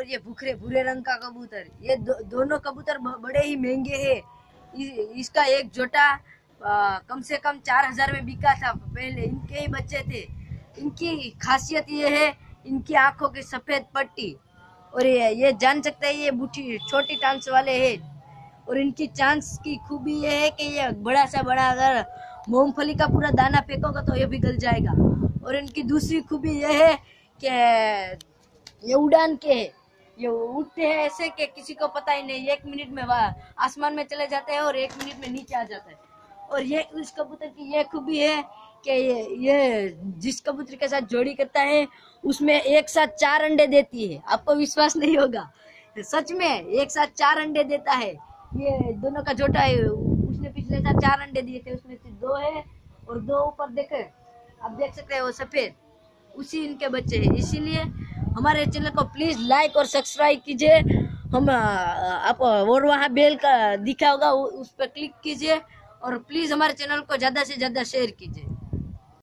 और ये भूरे भूरे रंग का कबूतर, ये दोनों कबूतर बड़े ही महंगे हैं। इसका एक जोटा कम से कम 4000 में बिका था पहले। इनके ही बच्चे थे। इनकी खासियत ये है, इनकी आंखों की सफेद पट्टी, और ये जान सकते हैं ये बूटी छोटी टांग्स वाले हैं। और इनकी चांस की खूबी ये है कि ये बड़ा सा बड़ा अगर मूंगफली का पूरा दाना फेंकोगा तो ये भी गल जाएगा। और इनकी दूसरी खूबी ये है कि ये उड़ान के है, ये उड़ते हैं ऐसे कि किसी को पता ही नहीं। 1 मिनट में वह आसमान में चले जाते हैं और 1 मिनट में नीचे आ जाता है। और ये उस कबूतर की ये खूबी है कि ये जिस कबूतर के साथ जोड़ी करता है उसमें एक साथ 4 अंडे देती है। आपको विश्वास नहीं होगा, सच में एक साथ 4 अंडे देता है। ये दोनों का जोटा है, उसने पिछले साल 4 अंडे दिए थे, उसमें से 2 है और 2 ऊपर देखे आप देख सकते हैं वो सफेद, उसी इनके बच्चे हैं। इसीलिए हमारे चैनल को प्लीज लाइक और सब्सक्राइब कीजिए। हम आप और वहाँ बेल का दिखा होगा उस पर क्लिक कीजिए और प्लीज हमारे चैनल को ज्यादा से ज्यादा शेयर कीजिए।